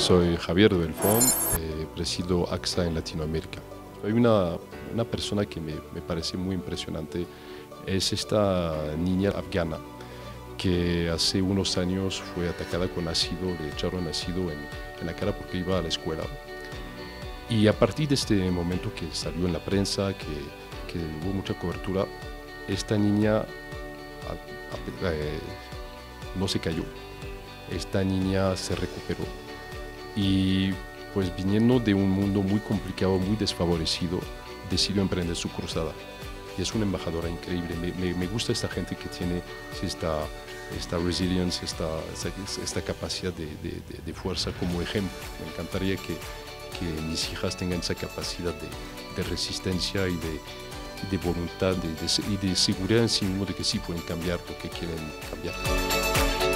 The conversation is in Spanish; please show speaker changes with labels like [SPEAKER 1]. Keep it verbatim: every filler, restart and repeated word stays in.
[SPEAKER 1] Soy Javier de Belfón, eh, presido AXA en Latinoamérica. Hay una, una persona que me, me parece muy impresionante, es esta niña afgana que hace unos años fue atacada con ácido, le echaron ácido en, en la cara porque iba a la escuela. Y a partir de este momento que salió en la prensa, que, que hubo mucha cobertura, esta niña a, a, eh, no se cayó, esta niña se recuperó. Y pues viniendo de un mundo muy complicado, muy desfavorecido, decidió emprender su cruzada. Y es una embajadora increíble. Me, me, me gusta esta gente que tiene esta, esta resilience, esta, esta, esta capacidad de, de, de fuerza como ejemplo. Me encantaría que, que mis hijas tengan esa capacidad de, de resistencia y de, de voluntad de, de, y de seguridad en sí mismo de que sí pueden cambiar lo que quieren cambiar.